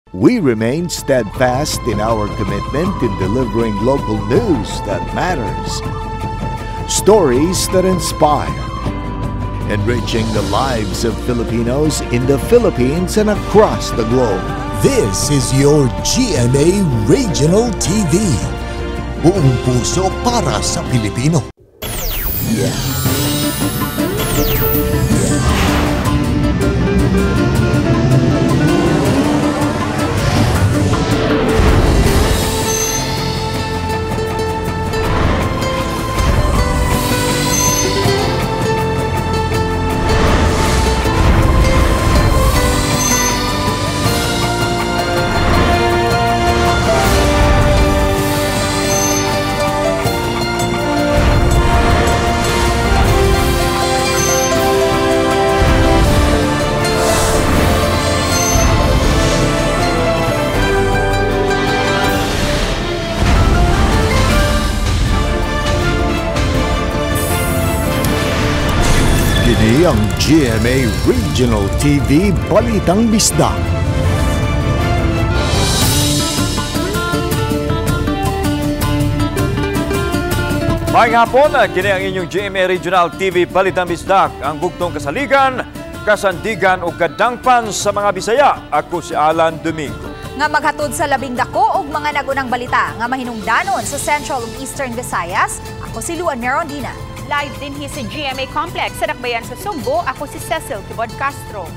We remain steadfast in our commitment in delivering local news that matters. Stories that inspire. Enriching the lives of Filipinos in the Philippines and across the globe. This is your GMA Regional TV. Buong puso para sa Pilipino. Kini ang GMA Regional TV Balitang Bisdak. Maayong hapon, kini ang inyong GMA Regional TV Balitang Bisdak, ang bugtong kasaligan, kasandigan o kadangpan sa mga Bisaya. Ako si Alan Domingo. Nga maghatod sa labing dako og mga nagunang balita nga mahinungdanon sa Central ug Eastern Visayas. Ako si Luan Merondina. Live din sa GMA Complex sa Dakbayan sa Sugbo. Ako si Cecil Kibod Castro.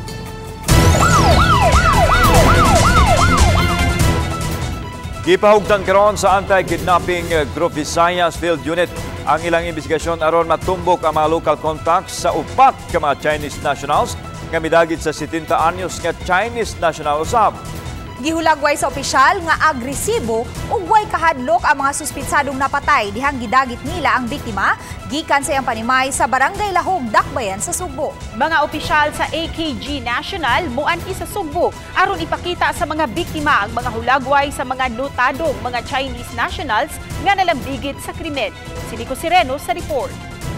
Gipahugdan karon sa anti-kidnapping Group Visayas Field Unit ang ilang investigasyon aron matumbok ang mga local contacts sa upat ka mga Chinese nationals nga midagit sa 70 anyos nga Chinese national usab. Gihulagway sa opisyal nga agresibo ug way kahadlok ang mga suspitsadong napatay dihang gidagit nila ang biktima gikan sa iyang panimay sa Barangay Lahog, Dakbayan sa Sugbo. Mga opisyal sa AKG National muanti sa Sugbo aron ipakita sa mga biktima ang mga hulagway sa mga notadong mga Chinese nationals nga nalambigit sa krimen. Si Nico Sireno sa report.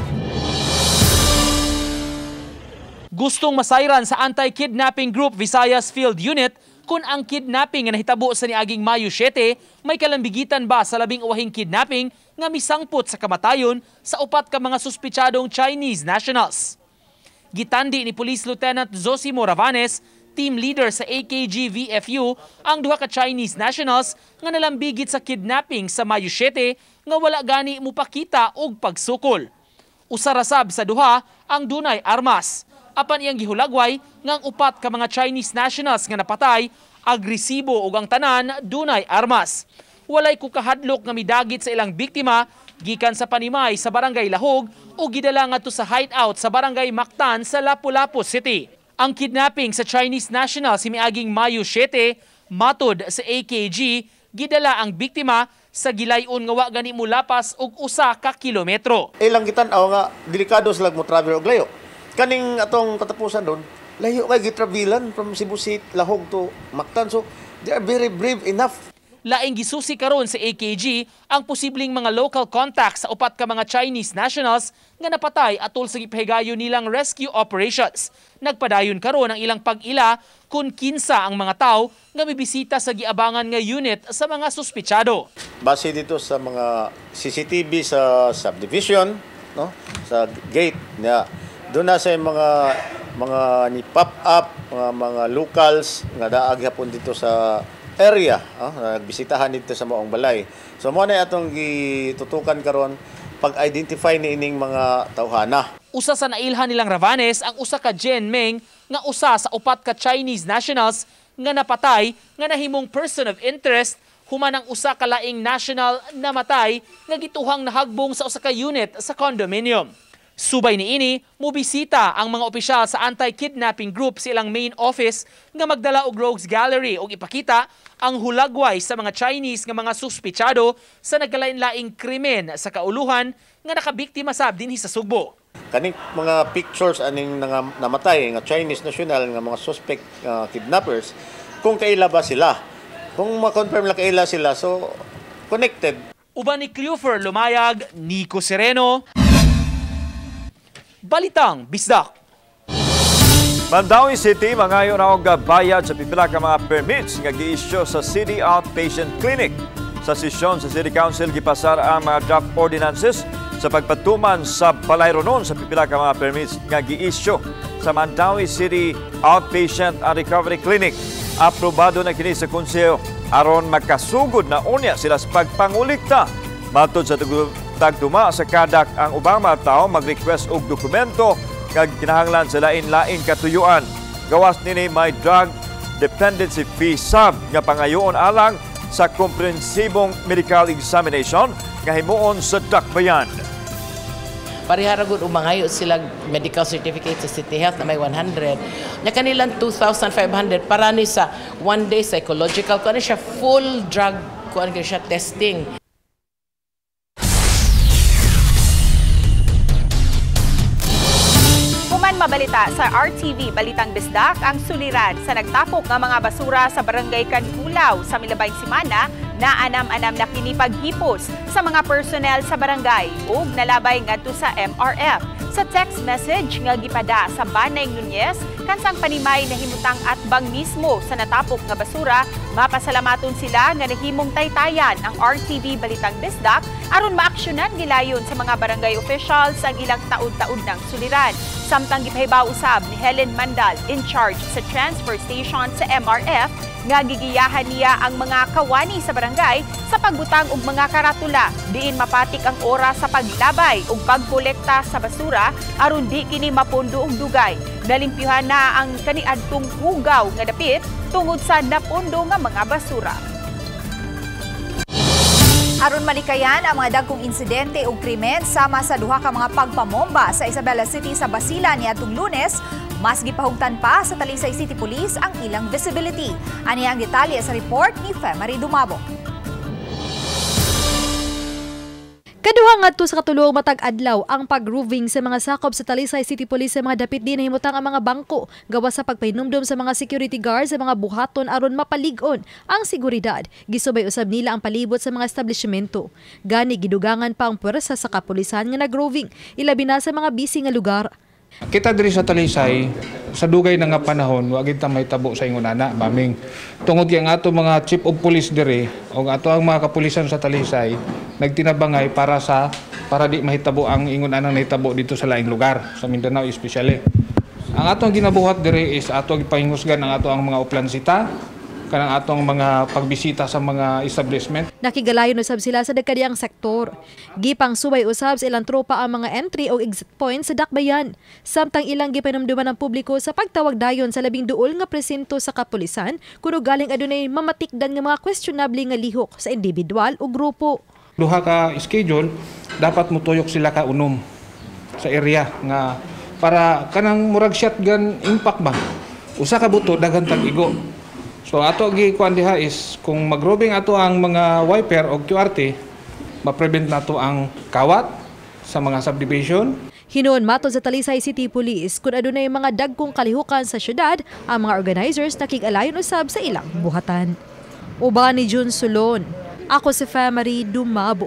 Gustong masayran sa anti-kidnapping Group Visayas Field Unit kung ang kidnapping nga nahitabo sa niaging Mayo 7 may kalambigitan ba sa labing uwahing kidnapping nga misangpot sa kamatayon sa upat ka mga suspitsadong Chinese nationals. Gitandi ni Police Lieutenant Zosimo Ravanes, team leader sa AKG VFU, ang duha ka Chinese nationals nga nalambigit sa kidnapping sa Mayo 7 nga wala gani mupakita og pagsukol. Usarasab sa duha ang dunay armas. Apan iyang gihulagway ngang upat ka mga Chinese nationals nga napatay, agresibo ug ang tanan dunay armas. Walay kukahadlok nga midagit sa ilang biktima gikan sa panimay sa Barangay Lahog o gidala ngadto sa hideout sa Barangay Mactan sa Lapu-Lapu City. Ang kidnapping sa Chinese nationals miaging Mayo 7, matod sa AKG, gidala ang biktima sa gilayon nga wa gani mulapas og 1 ka kilometro. Ilang gitan-aw nga delikado sila mo travel og layo. Kaning atong katapusan doon, layo kay gitravelan from Cebu City, Lahog to Mactan. So, they are very brave enough. Laing gisusi karon sa AKG ang posibleng mga local contacts sa upat ka mga Chinese nationals nga napatay atol sa gipahigayon nilang rescue operations. Nagpadayon karon ang ilang pag-ila kung kinsa ang mga tao nga mibisita sa giabangan nga unit sa mga suspitsado. Base dito sa mga CCTV sa subdivision, no, sa gate na doon na sa mga ni pop up, mga locals nga daag hapon dito sa area, nagbisitahan dito sa maong balay. So mo na atong gitutukan karon pag-identify ni ining mga tawhana. Usa sa nailhan nilang Ravanes ang usa ka Jen Meng nga usa sa upat ka Chinese nationals nga napatay nga nahimong person of interest human ang usa ka laing national namatay nga gituhang nahagbong sa usa ka unit sa condominium. Subay niini, mobisita ang mga opisyal sa anti-kidnapping group sa ilang main office nga magdala og rogues gallery og ipakita ang hulagway sa mga Chinese nga mga suspitsado sa nagkalain-laing krimen sa kauluhan nga nakabiktima sab dinhi sa Sugbo. Kaning mga pictures aning namatay nga Chinese national nga mga suspect kidnappers, kung kaila ba sila? Kung ma-confirm lang kaila sila, so connected. Uban ni Cleofer Lumayag, Nico Sireno, Balitang Bisdak. Mandawi City mangayo na og bayad sa pipila ka mga permits nga gi-issue sa City Outpatient Clinic. Sa sesyon sa City Council gipasar ang mga draft ordinances sa pagpatuman sa palayronon sa pipila ka mga permits nga gi-issue sa Mandawi City Outpatient and Recovery Clinic. Aprobado na kini sa konseho aron makasugod na unya sila sa pagpangulikta. Matod sa tagtuma sa kadak ang ubang mga tao mag-request og dokumento kag kinahanglan sa lain-lain katuyuan. Gawas nini may drug dependency fee sub nga pangayoon alang sa komprehensibong medical examination nga himuon sa dakbayan. Parihara gud umangayo sila medical certificate sa City Health na may 100. Nya kanilang 2,500 para ni sa one day psychological kuan siya full drug kuan siya testing. Mabalita sa RTV Balitang Bisdak ang suliran sa nagtapok ng mga basura sa Barangay Kanhulaw sa milabayng semana na anam-anam na kini paghipos sa mga personnel sa barangay ug nalabay ngadto sa MRF. Sa text message nga gipada sa Banay Nunez kansang panimay na himutang atbang mismo sa natapok nga basura, mapasalamaton sila nga nahimong taytayan ang RTV Balitang Bisdak aron maaksyonan gilayon sa mga barangay officials ang ilang taud-taud ng suliran. Samtang gipahibaw usab ni Helen Mandal in charge sa transfer station sa MRF nga gigiyahan niya ang mga kawani sa barangay sa pagbutang og mga karatula diin mapatik ang oras sa paglabay ug pagkolekta sa basura aron di kini mapundo og dugay. Nalimpyuhan na ang kaniadtong hugaw nga dapit tungod sa napundo nga mga basura. Aron malikayan ang mga dagkong insidente o krimen sama sa duha ka mga pagpamomba sa Isabela City sa Basilan niadtong Lunes, mas gipahugtan pa sa Talisay City Police ang ilang visibility. Ani ang detalye sa report ni Femari Dumabo. Kaduha ngadto sa katulong matag adlaw ang pag-roving sa mga sakop sa Talisay City Police sa mga dapit din na himutang ang mga bangko gawas sa pagpahinumdum sa mga security guards sa mga buhaton aron mapalig-on ang seguridad. Gisubay usab nila ang palibot sa mga establishmento. Gani gidugangan pa ang puwersa sa kapulisan nga nag-roving ilabi na sa mga busy nga lugar. Kita diri sa Talisay sa dugay na nga panahon wa gid ta mahitabo sa ingon ana maming tungod kay ang ato mga chief of police diri o ato ang mga kapulisan sa Talisay nagtinabangay para di mahitabo ang ingon anang nahitabo dito sa laing lugar sa Mindanao especially. Ang atong ginabuhat diri is ato gipahingusgan ang ato ang mga oplansita kanang atong mga pagbisita sa mga establishment. Nakigalayon usab sila sa dagkadiyang sektor. Gipang subay usab sa ilang tropa ang mga entry o exit points sa dakbayan. Samtang ilang gipanumduman ng publiko sa pagtawag dayon sa labing duol nga presinto sa kapulisan kuno galing adunay mamatikdan nga mga questionable nga lihok sa individual o grupo. Duha ka schedule dapat mutuyok sila ka unom sa area nga para kanang murag shotgun impact ba. Usa ka buto daghan tag igo. So ato gikuan diha is kung mag-roving ato ang mga wiper o QRT, ma-prevent nato ang kawat sa mga subdivision. Hinuon matod sa Talisay City Police kung adunay mga dagkong kalihukan sa syudad, ang mga organizers nakig-alayon usab sa ilang buhatan. Uban ni Jun Sulon, ako si Femari Dumabok.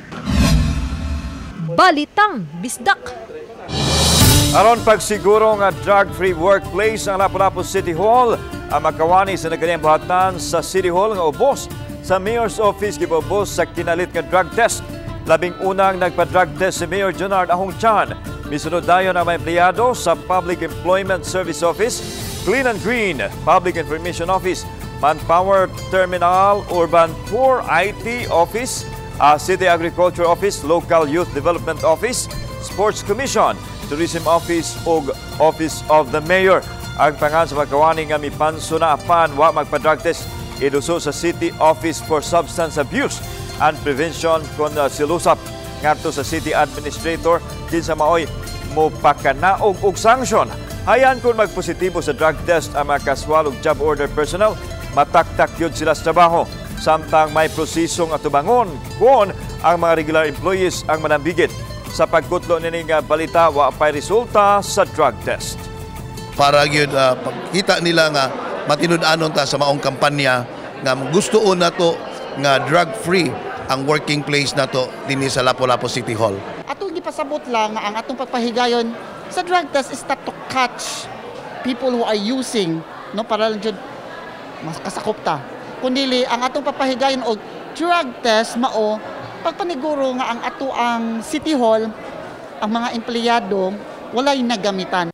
Balitang Bisdak. Aron pagsiguro nga drug-free workplace ang Lapu-Lapu City Hall, ang makawani sa nagkanyang buhatan sa City Hall nga ubos sa Mayor's Office gibubos sa kinalit nga drug test. Labing unang nagpa-drug test si Mayor Junard Ahongchan. Misunod dayon ang mga empleyado sa Public Employment Service Office, Clean and Green, Public Information Office, Manpower Terminal, Urban Poor IT Office, City Agriculture Office, Local Youth Development Office, Sports Commission, Tourism Office ug Office of the Mayor. Ang pangan sa magkawani nga mipanso na apan wa magpa-drug test iduso sa City Office for Substance Abuse and Prevention kon silusap ngadto sa City Administrator kinsa maoy mopakanaog og sanction. Hayan kung magpositibo sa drug test ang mga kaswal ug job order personnel, mataktak yun sila sa trabaho. Samtang may prosesong atubangon kung ang mga regular employees ang manambigit. Sa pagkutlo nining balita, wa pay resulta sa drug test. Para gyud pagkita nila nga matinud-anon ta sa maong kampanya nga gustoon nato nga drug-free ang working place nato dinhi sa Lapu-Lapu City Hall. Atong gipasabot lang nga ang atong pagpahigayon sa drug test is to catch people who are using no para lang jud mas kasakop ta. Kundi ang atong papahigayon og drug test mao pagpaniguro nga ang ato ang City Hall ang mga empleyado walay nagamitan.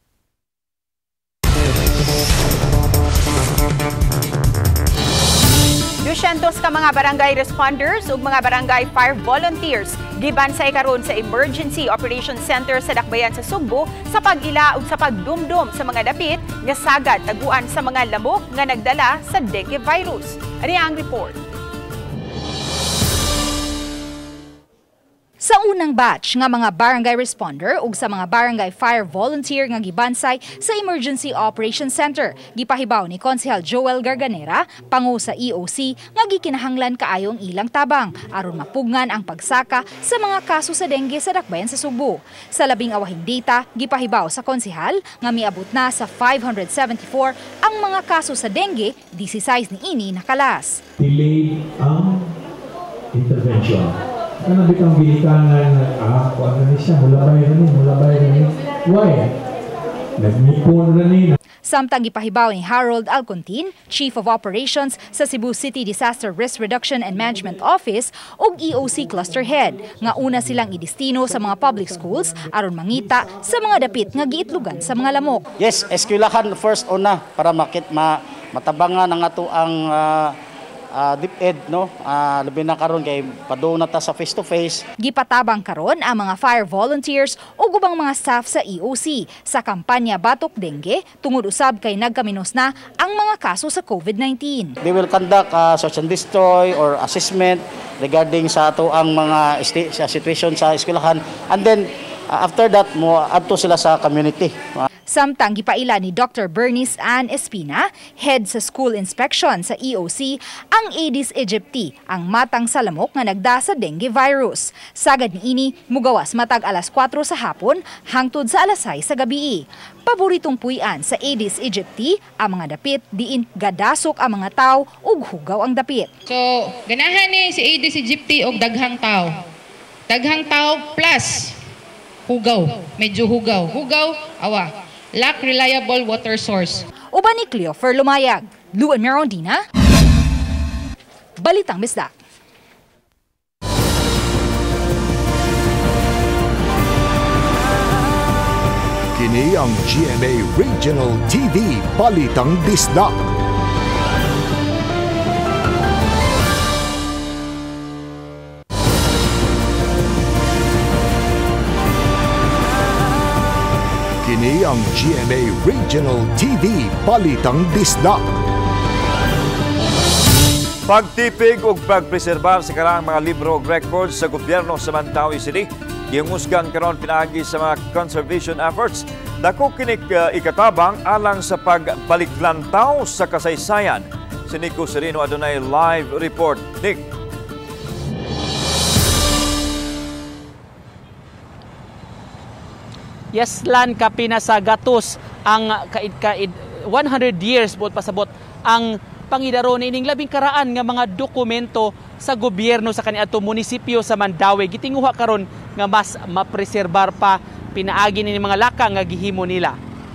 Dosyentos ka mga barangay responders ug mga barangay fire volunteers gibansay karon sa Emergency Operations Center sa Dakbayan sa Sugbo sa pag-ila ug sa pagdumdum sa mga dapit nga sagad taguan sa mga lamok nga nagdala sa dengue virus. Ani ang report. Sa unang batch nga mga barangay responder ug sa mga barangay fire volunteer nga gibansay sa Emergency Operations Center, gipahibaw ni Konsehal Joel Garganera, pangu sa EOC, nga gikinahanglan kaayong ilang tabang aron mapugngan ang pagsaka sa mga kaso sa dengue sa Dakbayan sa Sugbo. Sa labing awahing data, gipahibaw sa konsehal nga miabot na sa 574 ang mga kaso sa dengue, 16 niini nakalas. Delayed ang intervention. Ano bitang bilikangan na kung ano niya, mulabay na ni. Why? Nagmipon na ni. Samtang gipahibaw ni Harold Alcontin, Chief of Operations sa Cebu City Disaster Risk Reduction and Management Office ug EOC Cluster Head, nga una silang idestino sa mga public schools aron mangita sa mga dapit nga giitlugan sa mga lamok. Yes, eskwelahan first una para matabangan ang ato ang DepEd no labi na karon kay padung na ta sa face to face. Gipatabang karon ang mga fire volunteers ug ubang mga staff sa EOC sa kampanya Batok Dengue tungod usab kay nagkaminos na ang mga kaso sa COVID-19. They will conduct search and destroy or assessment regarding sa ato ang mga situation sa eskwelahan, and then after that mo adto sila sa community. Samtang gipaila ni Dr. Bernice Ann Espina, head sa school inspection sa EOC, ang Aedes aegypti, ang matang sa lamok nga nagda sa dengue virus. Sagad niini mugawas matag alas 4 sa hapon hangtod sa alas 6 sa gabi. Paboritong puy-an sa Aedes aegypti ang mga dapit diin gadasok ang mga tao ug hugaw ang dapit. So, ganahan ni si Aedes aegypti og daghang tao. Daghang tao plus hugaw, medyo hugaw. Hugaw, awa. Lack reliable water source. Uban ni Cleofer Lumayag, Luan Merondina, Balitang Bisdak. Kini ang GMA Regional TV Balitang Bisdak. Kini ang GMA Regional TV Balitang Bisdak. Pagtipig ug pagpreserbar sa karang mga libro ug records sa gobyerno sa Mandaue City, gihusgan karon pinaagi sa mga conservation efforts. Dako kini ikatabang alang sa pagbaliklantaw sa kasaysayan. Si Nico Serino adunay live report. Nick. Yes, lan kapinasagatos ang 100 years buot pasabot ang pangidaro nining labing karaan nga mga dokumento sa gobyerno sa kaniadto munisipyo sa Mandaue. Gitinguha karon nga mas mapreserbar pa pinaagi ni mga laka nga gihimo nila.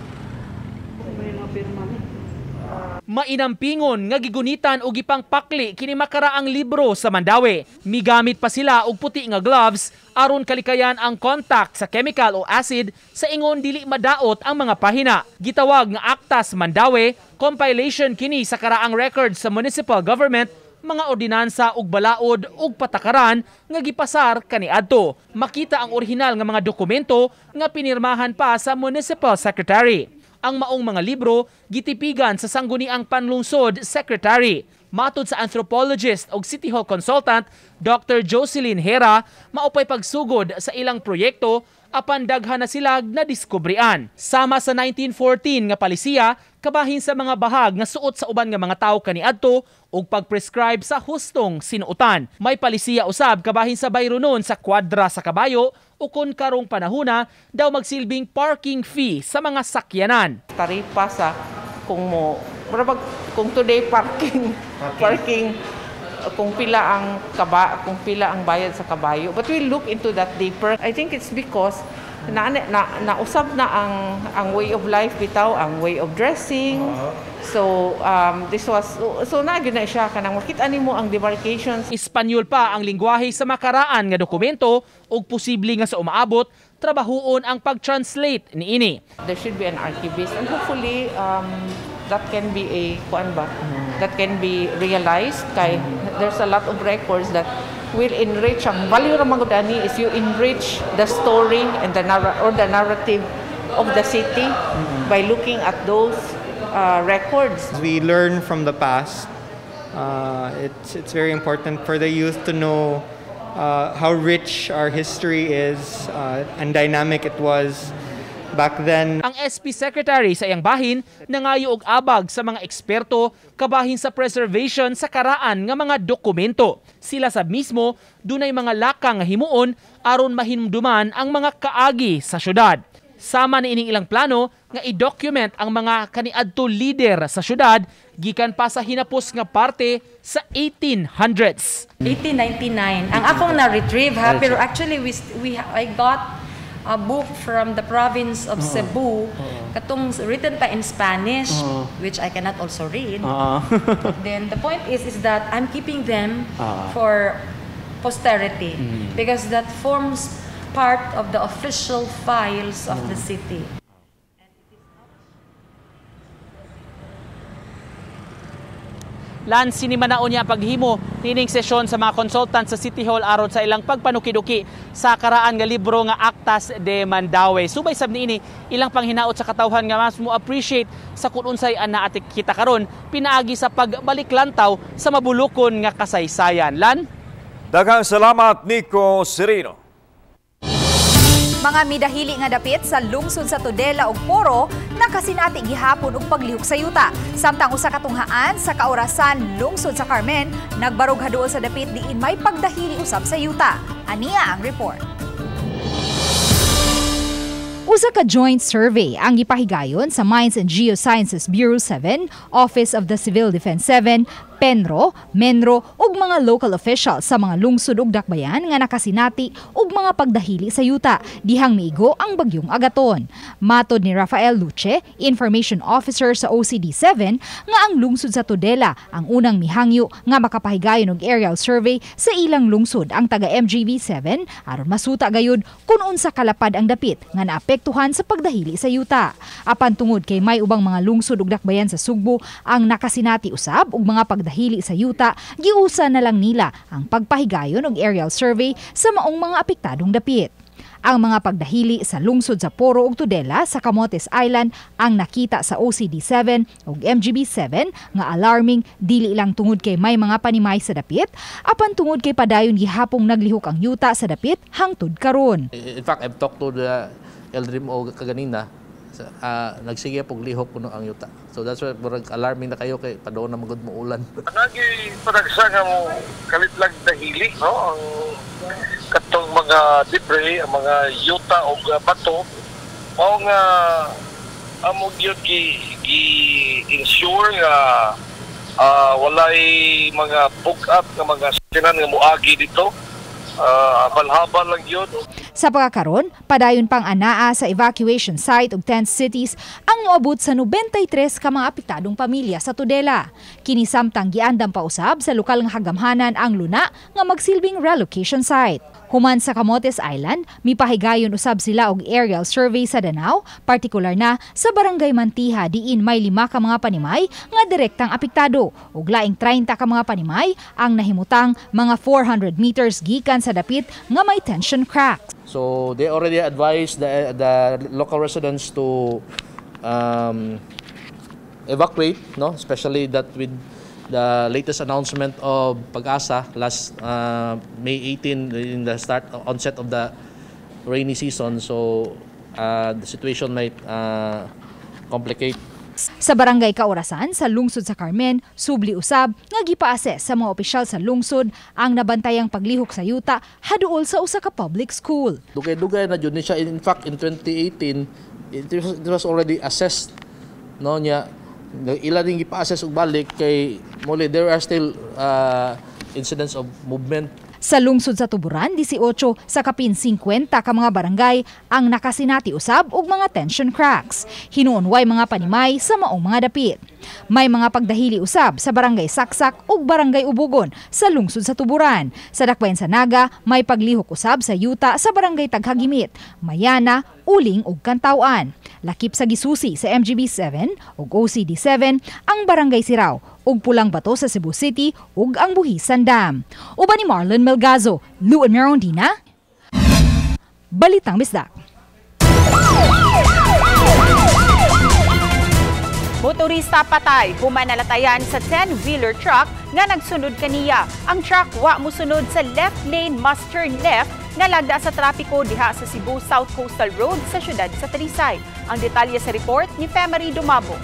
Mainampingon nga gigunitan og ipangpakli kini makaraang libro sa Mandaue. Migamit pa sila og puti nga gloves aron kalikayan ang contact sa chemical o acid sa ingon dili madaot ang mga pahina. Gitawag nga Aktas Mandaue, compilation kini sa karaang records sa municipal government, mga ordinansa ug balaod ug patakaran nga gipasar kaniadto. Makita ang orihinal nga mga dokumento nga pinirmahan pa sa municipal secretary. Ang maong mga libro gitipigan sa sangguniang panlungsod secretary. Matod sa anthropologist o City Hall consultant Dr. Jocelyn Hera, maupay pagsugod sa ilang proyekto apan daghan na sila nadiskubrian. Sama sa 1914 nga palisiya kabahin sa mga bahag nga suot sa uban nga mga tawo kaniadto ug pagprescribe sa hustong sinuotan. May palisiya usab kabahin sa bayronon sa kwadra sa kabayo o kung karong panahuna daw magsilbing parking fee sa mga sakyanan. Taripa sa kung today parking kung pila ang bayad sa kabayo, but we look into that deeper. I think it's because nausab na ang way of life bitaw, ang way of dressing. So this was na gyud na siya kanang makita nimo ang demarcations. Espanyol pa ang lingwahe sa makaraan nga dokumento ug posible nga sa umaabot trabahoon ang pag-translate niini. There should be an archivist and hopefully that can be a that can be realized kay there's a lot of records that will enrich. Ang value ra magud ani is you enrich the story and the narrative of the city by looking at those records. We learn from the past. It's very important for the youth to know how rich our history is and dynamic it was back then. Ang SP Secretary sa iyang bahin nangayo og abag sa mga eksperto kabahin sa preservation sa karaan nga mga dokumento. Sila sab mismo dunay mga lakang nga himuon aron mahinumduman ang mga kaagi sa syudad. Sama na ining ilang plano nga i-document ang mga kaniadto leader sa syudad gikan pa sa hinapos nga parte sa 1800s. 1899 ang akong na-retrieve ha, pero actually I got a book from the province of Cebu katong written pa in Spanish which I cannot also read. Then the point is that I'm keeping them for posterity because that forms part of the official files of the city. Lan sinimanaon niya paghimo nining sesyon sa mga consultant sa City Hall aron sa ilang pagpanukiduki sa karaan nga libro nga Actas de Mandaue. Subay sab niini ilang panghinaot sa katawhan nga mas mo appreciate sa kun unsay ana atik kita karon pinaagi sa pagbalik lantaw sa mabulokon nga kasaysayan. Lan, daghang salamat Nico Serino. Mga midahili nga dapit sa lungsod sa Tudela ug Poro nakasinati gihapon og paglihok sa yuta. Samtang usa ka tunghaan sa kaorasan lungsod sa Carmen nagbarog haduol sa dapit diin may pagdahili usab sa yuta. Ania ang report. Usa ka joint survey ang gipahigayon sa Mines and Geosciences Bureau 7, Office of the Civil Defense 7, Penro, Menro ug mga local officials sa mga lungsod ug dakbayan nga nakasinati ug mga pagdahili sa yuta dihang miigo ang bagyong Agaton. Matod ni Rafael Luce, Information Officer sa OCD7, nga ang lungsod sa Tudela ang unang mihangyo nga makapahigayon og aerial survey sa ilang lungsod ang taga MGB7 aron masuta gayud kun unsa kalapad ang dapit nga naapektuhan sa pagdahili sa yuta. Apan tungod kay may ubang mga lungsod ug dakbayan sa Sugbo ang nakasinati usab og mga pagdahili sa yuta, giusa na lang nila ang pagpahigayon og aerial survey sa maong mga apektadong dapit. Ang mga pagdahili sa lungsod sa Poro ug Tudela sa Camotes Island ang nakita sa OCD7 ug MGB7 nga alarming dili lang tungod kay may mga panimay sa dapit, apan tungod kay padayon gihapong naglihok ang yuta sa dapit hangtod karon. In fact, I've talked to the LDRIMO kaganina. Nagsige pog lihok kuno ang yuta. So that's why murag alarming na kayo kay padoon na magud mo ulan. Nagi paragsa nga mo kalitlag dahili, no? Ang katong mga debris, ang mga yuta o bato mao nga amo gyud gi-ensure nga walay mga pug-up nga mga sinan nga moagi dito. Habal-habal lang yun. Sa pagkakaroon, padayon pang anaa sa evacuation site ug 10 cities ang moabot sa 93 ka mga apektadong pamilya sa Tudela. Kini samtang giandam pa usab sa lokal nga hagamhanan ang Luna nga magsilbing relocation site. Human sa Camotes Island, mipahigayon usab sila og aerial survey sa Danao, partikular na sa Barangay Mantiha diin may 5 ka mga panimay nga direktang apektado ug laing 30 ka mga panimay ang nahimutang mga 400 meters gikan sa dapit nga may tension cracks. So they already advised the local residents to evacuate, no? Especially that with the latest announcement of Pag-asa last May 18 in the onset of the rainy season. So the situation might complicate. Sa Barangay Kaorasan sa lungsod sa Carmen, subli usab nga gipa-assess sa mga opisyal sa lungsod ang nabantayang paglihok sa yuta haduol sa usa ka public school. Dugay-dugay na jud ni siya. In fact, in 2018 it was already assessed, no, nya ila ding gipa-assess og balik kay muli there are still incidents of movement. Sa lungsod sa Tuburan, 18 sa kapin 50 ka mga barangay ang nakasinati usab og mga tension cracks. Hinuon-way mga panimay sa maong mga dapit. May mga pagdahili usab sa barangay Saksak ug barangay Ubugon sa lungsod sa Tuburan. Sa Dakbayan sa Naga, may paglihok usab sa yuta sa barangay Taghagimit, Mayana, Uling ug Kantawan. Lakip sa gisusi sa MGB 7 ug OCD 7 ang barangay Siraw ug Pulang Bato sa Cebu City ug ang Buhisan Dam. Uban ni Marlon Melgazo, Luan Merondina, Balitang Bisdak. Motorista patay, human nalatayan sa 10-wheeler truck nga nagsunod kaniya. Ang truck wa mosunod sa left lane must turn left nga lagda sa trapiko diha sa Cebu South Coastal Road sa siyudad sa Talisay. Ang detalye sa report ni Femery Dumabo.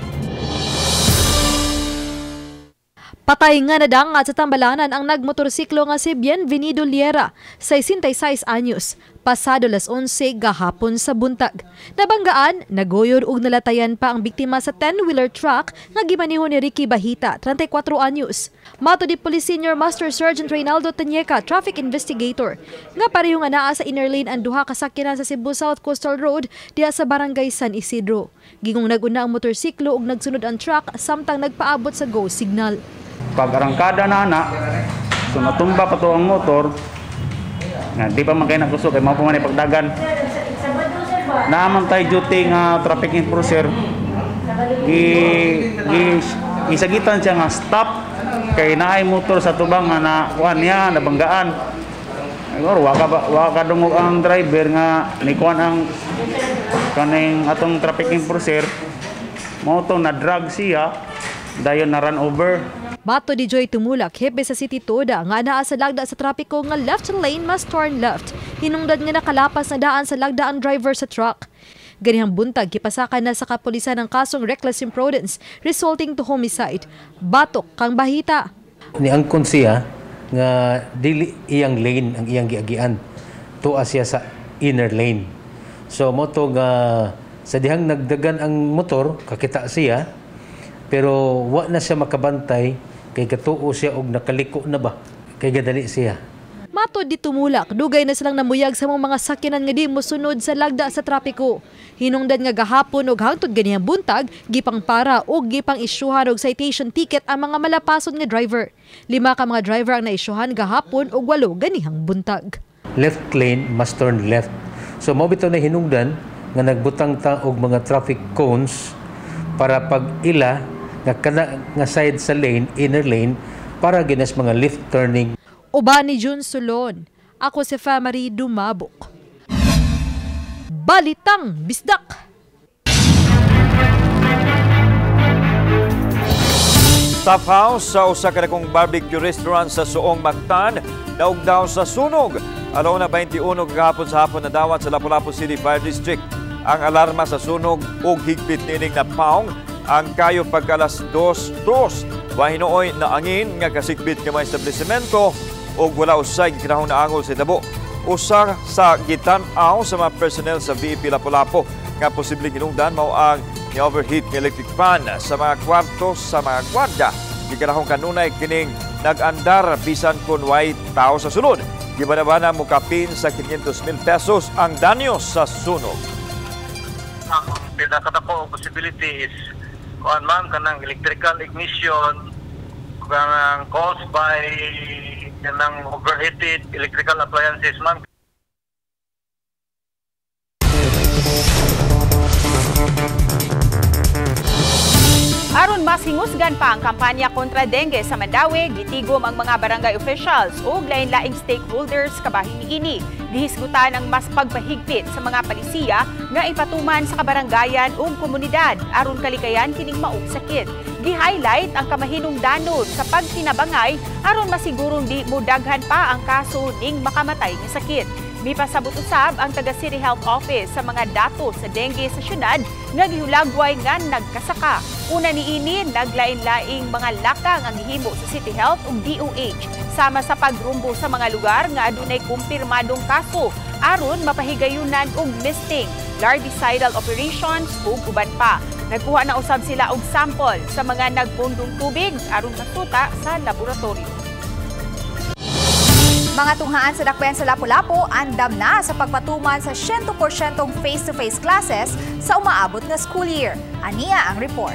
Patay nga nadangat sa tambalanan ang nagmotorsiklo nga si Bienvenido Liera, 66 anyos, pasado las 11 gahapon sa buntag. Nabanggaan, nagoyod ug nalatayan pa ang biktima sa 10-wheeler truck nga gimaneho ni Ricky Bahita, 34 anyos. Mato di Police Senior Master Sergeant Reynaldo Tanyeka, traffic investigator, nga pareho nga naa sa inner lane ang duha ka sakyanan sa Cebu South Coastal Road diha sa barangay San Isidro. Gingong naguna ang motorsiklo ug nagsunod ang truck samtang nagpaabot sa go signal. Pag-arangkada na so natumba pa to ang motor, nga di pa man kay nagusok kay mao pa man pagdagan. Naaman tay duty nga traffic enforcer. Isagitan siya nga stop kay naay motor sa tubang nga na kuan niya nabanggaan. Siguro wa ka dungog ang driver nga ni kuan ang kaning atong traffic enforcer. Mao to na drag siya dayon na run over. Bato di Joy Tumulak, hepe sa City Toda, nga naa sa lagda sa trapiko nga left lane must turn left. Hinungdan nga nakalapas na daan sa lagda ang driver sa truck. Ganihang buntag, kipasakan na sa kapulisan ng kasong reckless imprudence resulting to homicide. Batok kang Bahita. Niangkon siya nga dili iyang lane ang iyang giagian. Tuwa siya sa inner lane. So moto nga sa dihang nagdagan ang motor, kakita siya, pero wa na siya makabantay kay katuo siya og nakaliko na ba kay gadali siya. Matod di Tumulak, dugay na silang namuyag sa mga sakyanan nga di mosunod sa lagda sa trapiko. Hinungdan nga gahapon og hangtod ganihang buntag, gipang para og gipang isyuhan og citation ticket ang mga malapason nga driver. 5 ka mga driver ang naisyuhan gahapon og 8 ganihang buntag. Left lane must turn left. So mo bitaw na hinungdan nga nagbutang ta og mga traffic cones para pag ila nga side sa lane, inner lane, para ginas mga left turning. Uban ni Jun Sulon, ako si Femery Dumabok. Balitang Bisdak. Staff house sa usa ka dakong barbecue restaurant sa Suong Mactan daog daw sa sunog. Alauna 21 gahapon sa hapon na dawat sa Lapu-Lapu City Fire District. Ang alarma sa sunog ug higpit nining na paong ang kayo pagkalas 2. Wahinooy na angin nga kasikbit ka mga establishmento o wala usay kinahong na angol sa tabo. Usa sa gitan-aw sa mga personnel sa VIP Lapu-Lapu nga posibleng hinungdan mao ang ni-overheat ng electric fan sa mga kwarto sa mga gwardiya. Gikanahong kanunay kining nag-andar bisan kun way tao sa sulod. Gibanabana mo kapin sa 500,000 pesos ang danyo sa sunog. Ang pinakadako possibility is kuan man kanang electrical ignition kanang caused by kanang overheated electrical appliances man. Aron mas hingusgan pa ang kampanya kontra dengue sa Mandawi, gitigom ang mga barangay officials o lain-laing stakeholders kabahin niini. Gihisgutan ang mas pagpahigpit sa mga palisiya nga ipatuman sa kabarangayan o komunidad aron kalikayan kining maong sakit. Gi-highlight ang kamahinungdanon sa pagtinabangay aron masigurong di mudaghan pa ang kaso ning makamatay nga sakit. Mipasabot usab ang taga City Health Office sa mga datos sa dengue sa syudad nga gihulagway nga nagkasaka. Una niini naglain-laing mga lakang ang gihimo sa City Health ug DOH sama sa pagrumbo sa mga lugar nga adunay kumpirmadong kaso aron mapahigayunan og listing, larvicidal operations ug uban pa. Nagkuha na usab sila og sample sa mga nagpundong tubig aron masuta sa laboratorio. Mga tunghaan sa dakbayan sa Lapu-Lapu, andam na sa pagpatuman sa 100% face-to-face classes sa umaabot na school year. Aniya ang report.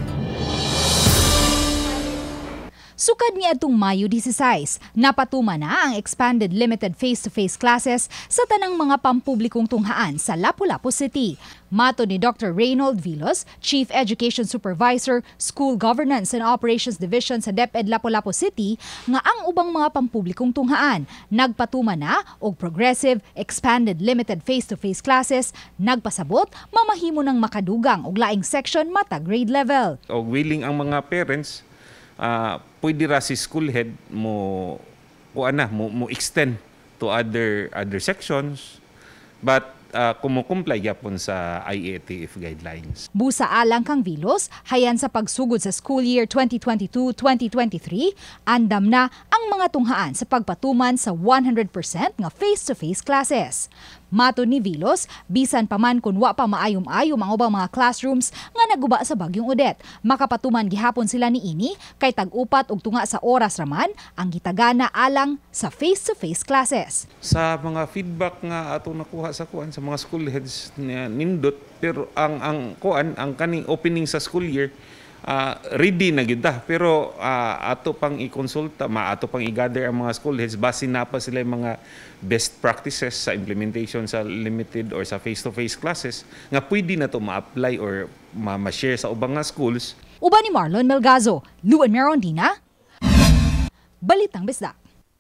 Sukad niadtong Mayo 16, napatuman na ang expanded limited face-to-face classes sa tanang mga pampublikong tunghaan sa Lapu-Lapu City. Mato ni Dr. Reynold Vilos, Chief Education Supervisor, School Governance and Operations Division sa DepEd Lapu-Lapu City, nga ang ubang mga pampublikong tunghaan nagpatuman na og progressive, expanded limited face-to-face classes, nagpasabot mamahimo ng makadugang og laing section matag grade level. Og willing ang mga parents, pwede ra si school head mo extend to other sections, but kumukumply yapon sa IATF guidelines. Busa alang kang Vilos, hayan sa pagsugod sa school year 2022-2023, andam na ang mga tunghaan sa pagpatuman sa 100% nga face-to-face classes. Mato ni Vilos, bisan pa man kung wa pa maayom-ayom ang ubang mga classrooms nga naguba sa Bagyong Odette. Makapatuman gihapon sila ni ini kay tag-upat og tunga sa oras raman ang gitagana alang sa face-to-face classes. Sa mga feedback nga ato nakuha sa mga school heads nindot, pero ang kaning opening sa school year ready na gyud ta, pero ato pang i-konsulta, ato pang i-gather ang mga school heads base na pa sila yung mga best practices sa implementation sa limited or sa face-to-face classes nga pwede na to ma-apply or ma-share sa ubang nga schools. Uban ni Marlon Melgazo, Luan Merondina, Balitang Bisdak.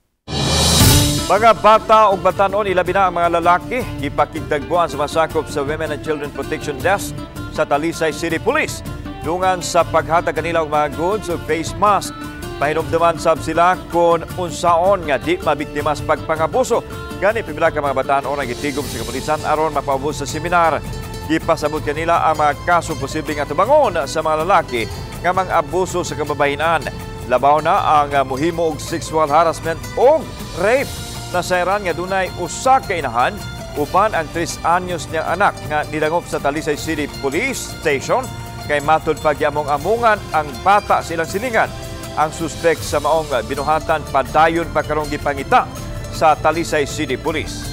Mga bata o batanon, ilabi na ang mga lalaki, ipakigtagbuan sa masakop sa Women and Children Protection Desk sa Talisay City Police. Dungan sa paghatag kanila og mga goods o face mask. Pahinumduman sab sila kung unsaon nga di mabiktima sa pagpangabuso. Gani pipila ka mga batanon ang gitigom sa kapulisan aron mapaubos sa seminar. Ipasabot kanila ang mga kaso posibleng atubangon sa mga lalaki nga mga abuso sa kababayenan. Labaw na ang muhimo og sexual harassment o rape. Nasayran nga dunay usa ka inahan upan ang 3 anyos niyang anak nga nidangop sa Talisay City Police Station kay matud pagyamong-amungan ang bata silang silingan. Ang suspek sa maong binuhatan padayon pa karong gipangita sa Talisay City Police.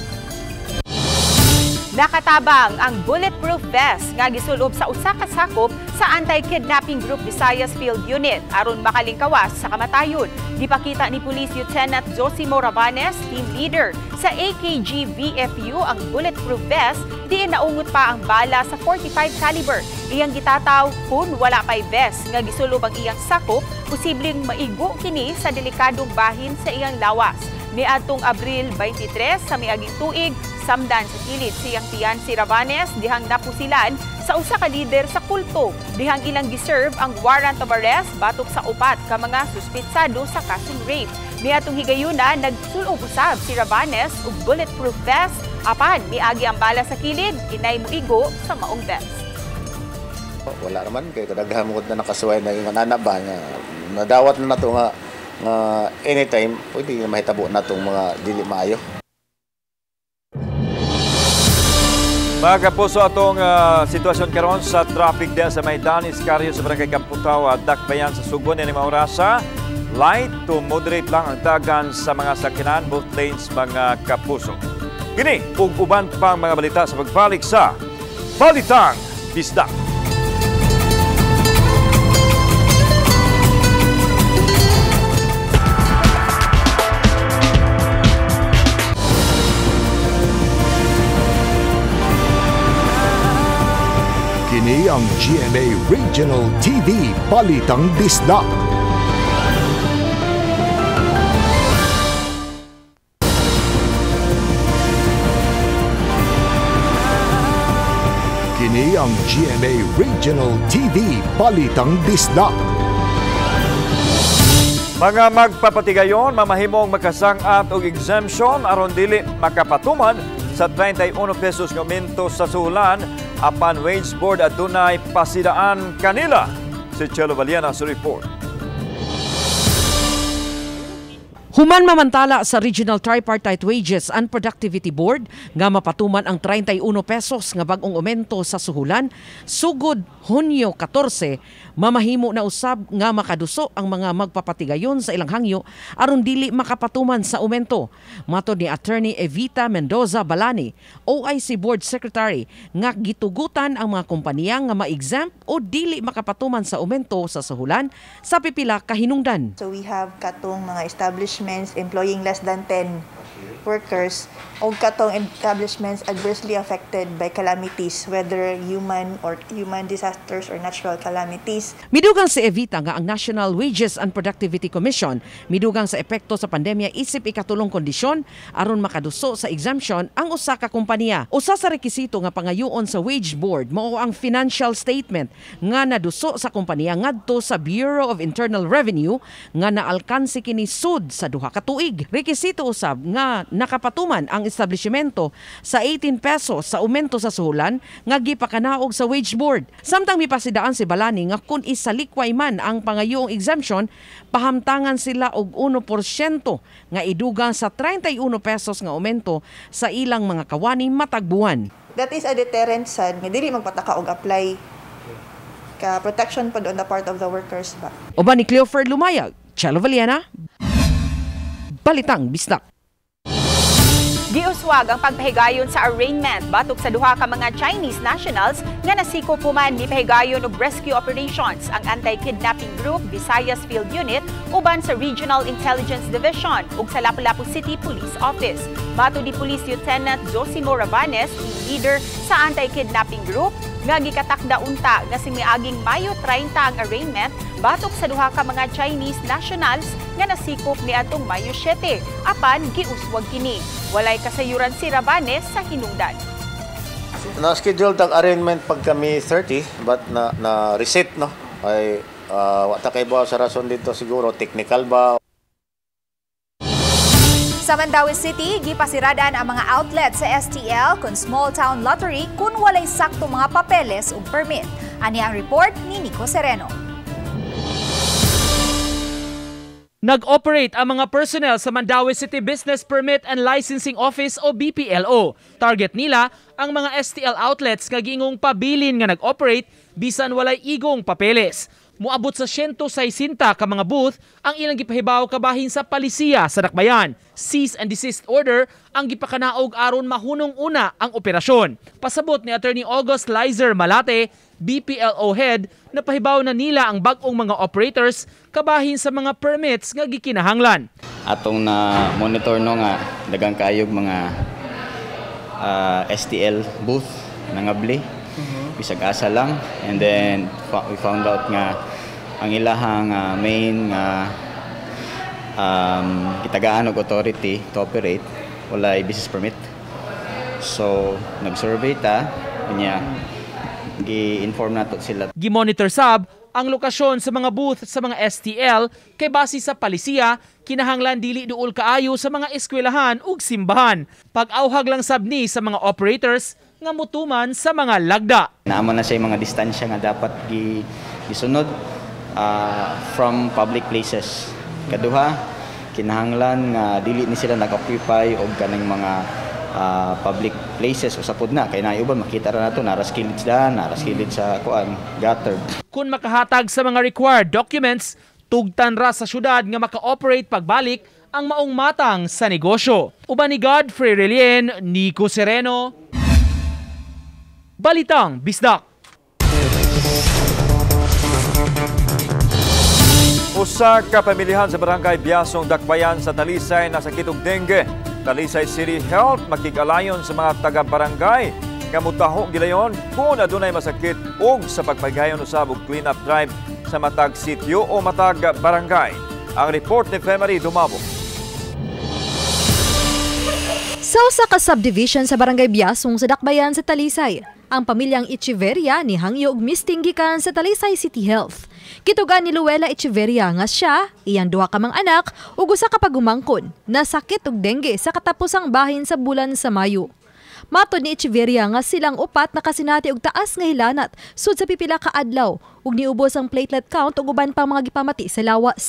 Nakatabang ang bulletproof vest nga gisulob sa usa ka sakop sa Anti-Kidnapping Group Visayas Field Unit aron makalingkawas sa kamatayon. Gipakita ni Police Lieutenant Josimo Rabanes, team leader sa AKG VFU, ang bulletproof vest diin naungot pa ang bala sa 45 caliber. Iyang gitataw kung wala pay vest nga gisulob ang iyang sakop, posibleng maigo kini sa delikadong bahin sa iyang lawas. Niadtong Abril 23 sa miaging tuig, samdan sa kilid siyang tiyan si Rabanes dihang napusilan sa usa ka lider sa kulto dihang ilang giserve ang warrant of arrest batok sa upat ka mga suspitsado sa kasong rape. Niadtong higayuna nagsulob usab si Rabanes og bulletproof vest apan miagi ang bala sa kilid inay moigo sa maong vest. Wala naman kay kadaghan mo na nakasuway na yung anak ba nga nadawat na nato nga anytime pwede mahitabo na itong mga dili maayo. Mga kapuso, atong sitwasyon karon sa traffic diya sa Maydan Iscarrio sa Barangay Kamputaw at dakbayan sa Sugon ni Maurasa. Light to moderate lang ang dagan sa mga sakinan, both lanes mga kapuso. Kini ug uban pang mga balita sa pagbalik sa Balitang Bisdak. Kini ang GMA Regional TV Balitang Bisdak. Kini ang GMA Regional TV Balitang Bisdak. Mga magpapatigayon, mamahimong makasang-at og exemption aron dili makapatuman sa 31 pesos ng aumento sa suhulan apan wage board at dunay pasidaan kanila. Si Chelo Valiana sa report. Human mamantala sa Regional Tripartite Wages and Productivity Board nga mapatuman ang 31 pesos nga bag-ong aumento sa suhulan sugod Hunyo 14, mamahimo na usab nga makaduso ang mga magpapatigayon sa ilang hangyo aron dili makapatuman sa aumento. Matod ni Attorney Evita Mendoza Balani, OIC Board Secretary, nga gitugutan ang mga kompanya nga ma-exempt o dili makapatuman sa aumento sa suhulan sa pipila ka hinungdan. So we have katong mga establishments employing less than 10 workers o katong establishments adversely affected by calamities, whether human disasters or natural calamities. Midugang si Evita nga ang National Wages and Productivity Commission midugang sa epekto sa pandemya isip ikatulong kondisyon aron makaduso sa exemption ang usa ka kompanya. Usa sa rekisito nga pangayoon sa Wage Board mao ang financial statement nga naduso sa kompanya ngadto sa Bureau of Internal Revenue nga naalkansi kini sud sa duha ka tuig. Rekisito usab nga nakapatuman ang establishmento sa 18 pesos sa aumento sa suhulan nga gipakanaog sa Wage Board. Samtang mipasidaan si Balani nga kun isalikway man ang pangayoong exemption, pahamtangan sila og 1% nga idugang sa 31 pesos nga aumento sa ilang mga kawani matag buwan. That is a deterrent sad nga dili magpataka og apply ka protection pod on the part of the workers ba. Uban ni Cleofer Lumayag, Chelo Valiana, Balitang Bisdak. Giuswag ang pagpahigayon sa arraignment batok sa duha ka mga Chinese nationals nga nasiko puman ni pahigayon og rescue operations ang anti-kidnapping group Visayas Field Unit uban sa Regional Intelligence Division ug sa Lapu-Lapu City Police Office. Mato di Police Lieutenant Josimo Rabanes, leader sa anti-kidnapping group, nga gikatakda unta nga simiaging Mayo 30 ang arraignment batok sa duha ka mga Chinese nationals nga nasikop niadtong Mayo 7 apan giuswag kini. Walay kasayuran si Rabanes sa hinungdan. Na-schedule ang arraignment pag kami 30 but na reset no ay wata kay ba sa rason dito siguro technical ba. Sa Mandaue City, gipasiradan ang mga outlet sa STL kung small town lottery kung walay sakto mga papeles o permit. Ani ang report ni Nico Sereno. Nag-operate ang mga personnel sa Mandaue City Business Permit and Licensing Office o BPLO. Target nila ang mga STL outlets nga giingong pabilin nga nag-operate bisan walay igong papeles. Muabot sa 160 ka mga booth ang ilang gipahibaw kabahin sa palisiya sa Dakbayan. Cease and desist order ang gipakanaog aron mahunong una ang operasyon. Pasabot ni Attorney August Lizer Malate, BPLO head, na pahibaw na nila ang bag-ong mga operators kabahin sa mga permits nga gikinahanglan. Atong na monitor no nga dagang kayog mga STL booth nangabli. Bisag asa lang, and then we found out nga ang ilahang main nga itagaan og authority to operate walay business permit. So nag-survey ta niya gi-inform nato sila. Gi-monitor sab ang lokasyon sa mga booth sa mga STL kay base sa palisiya kinahanglan dili duol kaayo sa mga eskwelahan ug simbahan. Pag-awhag lang sab ni sa mga operators nga mutuman sa mga lagda. Naamo na siya mga distansya nga dapat gisunod from public places. Kaduha, kinahanglan nga dili ni sila nag-occupy og kanang mga public places usapod na kay naiuban makita ra nato naraskilid sa kuan gutter. Kung makahatag sa mga required documents, tugtan ra sa syudad nga maka-operate pagbalik ang maong matang sa negosyo. Uban ni Godfrey Relien, Nico Sereno, Balitang Bisdak. Usa ka pamilyahan sa barangay Biasong, Dakbayan sa Talisay na sakit og dengue. Talisay City Health makikalayon sa mga taga-barangay nga mutaho gilayon kung adunay masakit ug sa pagpagayon usab og clean-up drive sa matag sitio o matag barangay. Ang report ni Femery Dumabo. Sa usa ka subdivision sa barangay Biasong sa Dakbayan sa Talisay, ang pamilyang Echeverria ni hangyo og misting gikan sa Talisay City Health. Kitugan ni Luella Echeverria nga siya, iyang duha ka mga anak ug usa ka pagumangkon na sakit og dengue sa katapusang bahin sa bulan sa Mayo. Matod ni Echeverria nga silang upat nakasinati og taas nga hilanat sud sa pipila ka adlaw ug niubos ang platelet count ug uban pang mga gipamati sa lawas.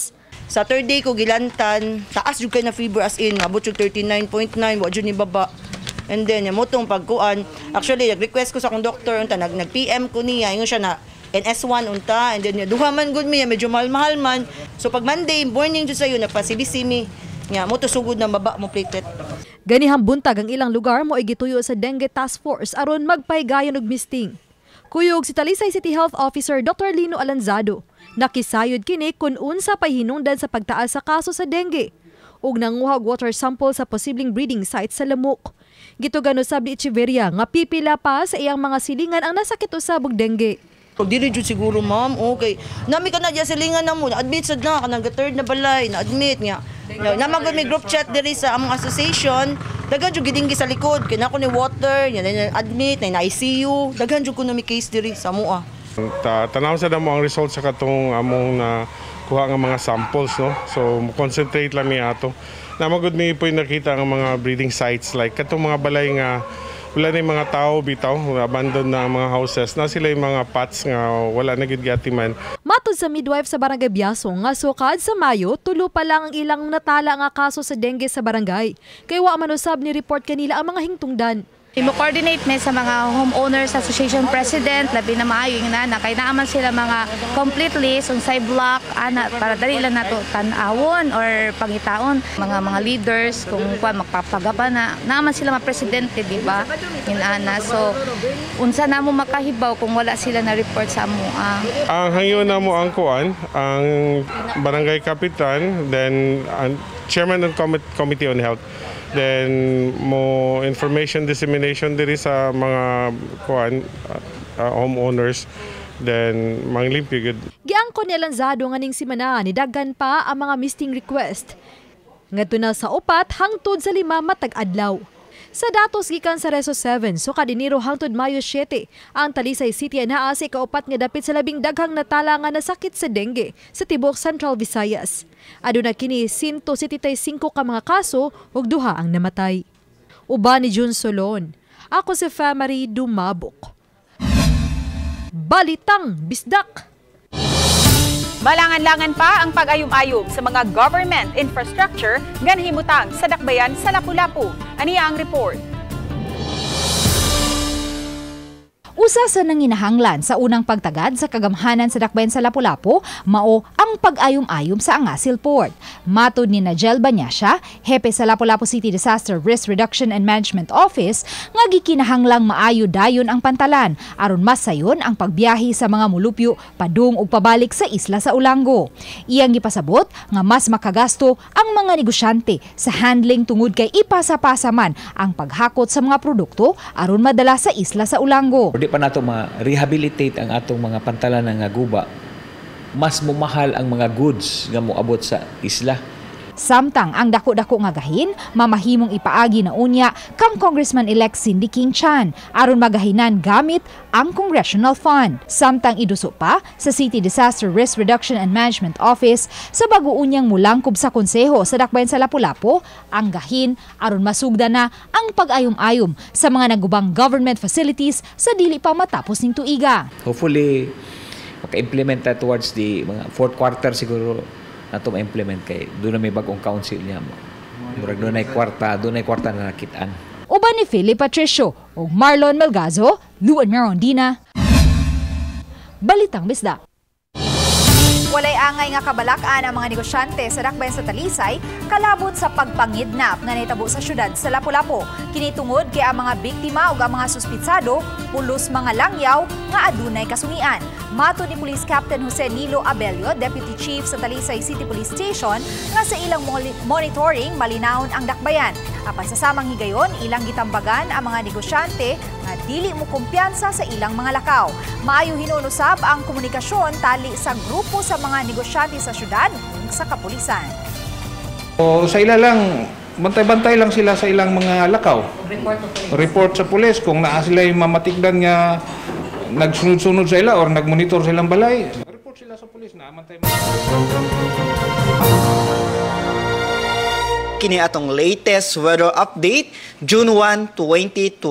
Saturday ko gilantan, taas jud kay na fever as in, abot jud 39.9, wa jud ni baba. And then mo tong pagkuan, actually nag-request ko sa akong doktor unta nag-PM ko niya, ingon siya na NS1 unta, and then duha man gud mi, medyo mahal-mahal man. So pag Monday morning jud sayo nagpa-CBC mi, nga mo to sugod na baba mo platelet. Ganihang buntag ang ilang lugar mo igituyo sa Dengue Task Force aron magpahigayon og misting. Kuyog si Talisay City Health Officer Dr. Lino Alanzado, nakisayod kini kung unsa pay hinungdan sa pagtaas sa kaso sa dengue ug nanguhag water sample sa posibleng breeding site sa lamok. Gitugan usab ni Echeverria nga pipila pa sa iyang mga silingan ang nasakit usab og dengue. Dili jud siguro ma'am, okay. Nami ka na diya silingan na mo, na-admit sad na kanang third na balay, na-admit nga. Namagod may group chat diri sa among association, daghan jud gidinggi sa likod, kay nako ni water, na-admit, na ICU, daghan jud kuno mi case diri sa amoa. Tanaw sa damo ang result sa katong among na kuha nga mga samples, no. So concentrate lang mi ato. Namagod mi po nakita ang mga breeding sites like katong mga balay nga wala na yung mga tao bitaw, abandon na mga houses, na sila yung mga pots nga wala na gid giatiman. Matod sa midwife sa Barangay Biaso nga sukad sa Mayo, tulo pa lang ang ilang natala nga kaso sa dengue sa barangay. Kay wa man usab ni report kanila ang mga hingtungdan. Imo-coordinate me sa mga homeowners association president, labi na maayo yung nana, kay naaman sila mga complete list, unsay block, ana, para dali lang nato tan-awon or pangitaon. Mga leaders, kung magpapagaba na, naaman sila mga presidente, di ba? Inana. So, unsa na mo makahibaw kung wala sila na-report sa amo. Ang hangyo na mo ang kuan, ang barangay kapitan, then chairman ng committee on health. Then mo information dissemination diri sa mga homeowners, then mga limpyo gud. Giangkon ni Lanzado nga ning simana ni daghan pa ang mga misting request. Ngadto na sa 4 hangtod sa 5 matag adlaw. Sa datos gikan sa Reso 7, so kadiniro hangtod Mayo 7, ang Talisay City anaa sa ika-4 nga dapit sa labing daghang natala nga nasakit sa dengue sa tibuok Central Visayas. Aduna kini 175 ka mga kaso ug 2 ang namatay. Uban ni June Solon. Ako si Famary Dumabok. Balitang Bisdak. Malangan-langan pa ang pag-ayom-ayom sa mga government infrastructure nga nahimutang sa dakbayan sa Lapu-Lapu. Aniya ang report. Usa sa nanginahanglan sa unang pagtagad sa kagamhanan sa dakbayan sa Lapu-Lapu mao ang pag-ayom-ayom sa Angasil Port. Matod ni Najel Banyasya, hepe sa Lapu-Lapu City Disaster Risk Reduction and Management Office, nga gikinahanglang maayo dayon ang pantalan aron mas sayon ang pagbiyahe sa mga mulupyo padung ug pabalik sa isla sa Ulango. Iyang gipasabot nga mas makagasto ang mga negosyante sa handling tungod kay ipasa-pasa man ang paghakot sa mga produkto aron madala sa isla sa Ulango. Di pa nato ma-rehabilitate ang atong mga pantalan nga guba, mas mumahal ang mga goods nga moabot sa isla. Samtang ang dako-dako nga gahin, mamahimong ipaagi na unya kang Congressman-elect Cindy King Chan aron magahinan gamit ang Congressional Fund. Samtang iduso pa sa City Disaster Risk Reduction and Management Office sa bago unyang mulangkob sa konseho sa dakbayan sa Lapu-Lapu ang gahin aron masugda na ang pag-ayom-ayom sa mga nagubang government facilities sa dili pa matapos ning tuiga. Hopefully maka-implement towards the mga fourth quarter siguro nato ma-implement kay doon na may bagong council niya. Murag doon ay kwarta na nakitaan. Uban ni Philip Patricio ug Marlon Melgazo, Luan Merondina. Balitang Bisdak. Walay angay nga kabalakan ang mga negosyante sa dakbayan sa Talisay kalabot sa pagpangidnap nga nahitabo sa syudad sa Lapu-Lapu. Kini tungod kay ang mga biktima ug ang mga suspitsado pulos mga langyaw nga adunay kasungian. Matod ni Police Captain Jose Nilo Abelio, Deputy Chief sa Talisay City Police Station, nga sa ilang monitoring malinawon ang dakbayan. Apan sa samang higayon, ilang gitambagan ang mga negosyante nga dili mo kumpiyansa sa ilang mga lakaw. Maayo hinunusab ang komunikasyon tali sa grupo sa mga negosyante sa syudad ug sa kapulisan. Sa ila lang, bantay-bantay lang sila sa ilang mga lakaw. Report sa pulis kung naa sila yung mamatigdan nga nagsunod-sunod sa ila or nagmonitor sa ilang balay. Report sila sa pulis na amantay. Kini atong latest weather update, June 1,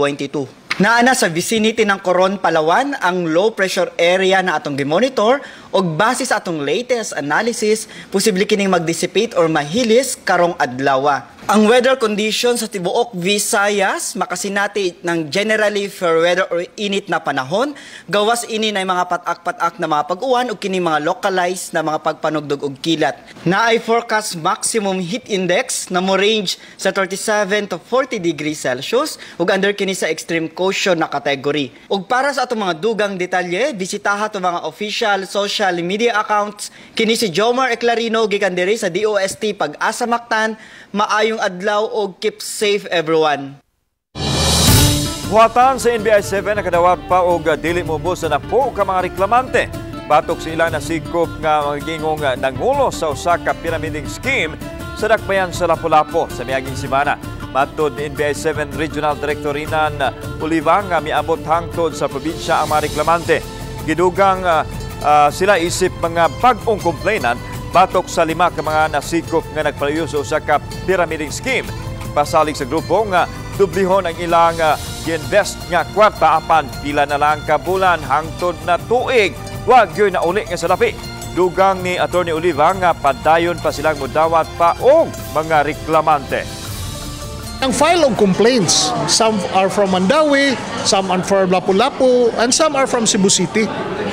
2022. Naana sa vicinity ng Coron, Palawan ang low pressure area na atong gimonitor Og base sa atong latest analysis, posible kining mag-dissipate or mahilis karong adlaw. Ang weather conditions sa tibuok Visayas makasinati ng generally fair weather or init na panahon. Gawas ini na mga patak-patak na mga pag-uwan o kini mga localized na mga pagpanugdog og kilat. Naay forecast maximum heat index na mo range sa 37 to 40 degrees Celsius ug under kini sa extreme caution na category. Ug para sa atong mga dugang detalye, bisitaha to mga official social media accounts kini si Jomar Eclarino gikan diri sa DOST Pag-asa Mactan. Maayong adlaw og keep safe everyone. Buhatan sa NBI 7 nakadawat pa og dili mubos na po ka mga reklamante. Batok sa ilang nasigkop nga magingong nangulo sa usa ka pyramiding scheme sa dakbayan sa Lapu-Lapu sa miaging semana. Matod ni NBI 7 Regional Director Rinan Oliva nga miabot hangtod sa probinsya ang mga reklamante. Gidugang sila isip mga bag-ong complainant batok sa 5 ka mga nasikop nga nagpalayo sa usa ka pyramiding scheme. Pasalig sa grupo nga dublihon ang ilang gi-invest nga kwarta apan pila na lang ka bulan hangtod na tuig. Wa gyud na uli nga salapi. Dugang ni Attorney Oliva nga padayon pa silang mudawat pa og mga reklamante. Ang file of complaints, some are from Mandawi, some are from Lapu-Lapu, and some are from Cebu City.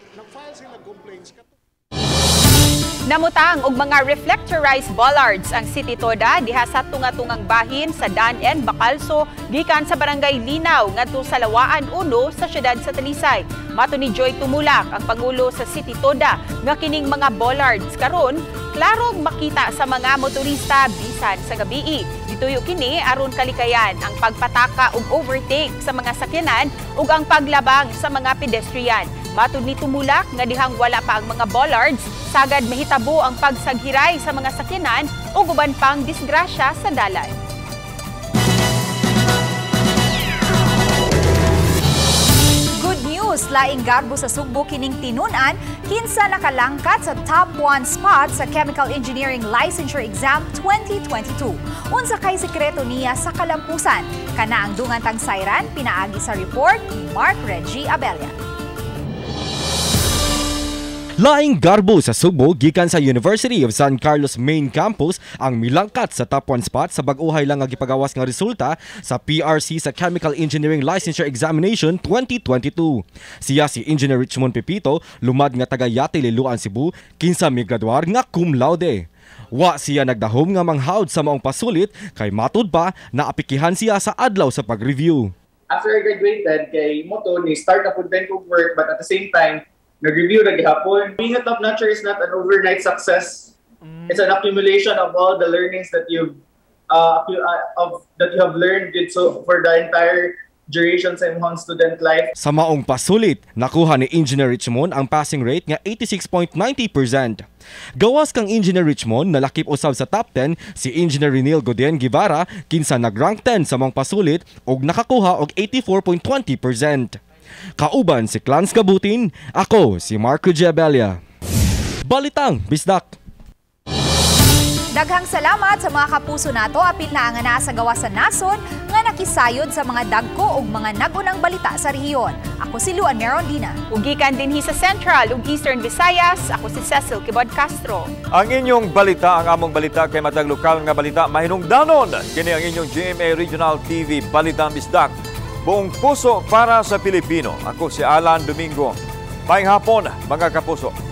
Namutang og mga reflectorized bollards ang City Toda diha sa tunga-tungang bahin sa Dan-en, Bacalso, gikan sa Barangay Linaw ngadto sa Lawaan 1 sa siyudad sa Talisay. Mato ni Joy Tumulak, ang pangulo sa City Toda, nga kining mga bollards karon klarong makita sa mga motorista bisan sa gabii. Dituyo kini aron kalikayan ang pagpataka ug overtake sa mga sakyanan ug ang paglabang sa mga pedestrian. Matud ni Tumulak nga dihang wala pa ang mga bollards, sagad mahitabo ang pagsaghiray sa mga sakyanan o uban pang disgrasya sa dalan. Good news, laing garbo sa Sugbo kining tinunan, kinsa nakalangkat sa top 1 spot sa Chemical Engineering Licensure Exam 2022. Unsa kay sekreto niya sa kalampusan? Kana ang dungan tang sayran, pinaagi sa report ni Mark Reggie Abella. Laing garbo sa Sugbo gikan sa University of San Carlos Main Campus ang milangkat sa top 1 spot sa bag-uhay lang nga gipagawas nga resulta sa PRC sa Chemical Engineering Licensure Examination 2022. Siya si Engineer Richmond Pepito, lumad nga taga Yate Liloan, Cebu, kinsa migraduar nga cum laude. Wa siya nagdahom nga manghawd sa maong pasulit kay matud pa na apikihan siya sa adlaw sa pag-review. After I graduated kay moto ni start na pud ko work, but at the same time nag-review na gihapon. Being a top notcher is not an overnight success. It's an accumulation of all the learnings that you have learned for the entire duration sa imong student life. Sa maong pasulit, nakuha ni Engineer Richmond ang passing rate nga 86.90%. Gawas kang Engineer Richmond, nalakip usab sa top 10 si Engineer Renil Godien Guevara, kinsa nag-rank 10 sa maong pasulit ug nakakuha og 84.20%. Kauban si Clans Kabutin, ako si Marco Giabella. Balitang Bisdak. Daghang salamat sa mga kapuso nato apil na nga naa sa gawa sa nason nga nakisayod sa mga dagko ug mga nagunang balita sa rehiyon. Ako si Luan Merondina. Ugikan dinhi sa Central ug Eastern Visayas, ako si Cecil Kibod Castro. Ang inyong balita, ang among balita kay matag lokal nga balita mahinungdanon. Kini ang inyong GMA Regional TV Balitang Bisdak. Buong puso para sa Pilipino. Ako si Alan Domingo. Maayong hapon, mga kapuso.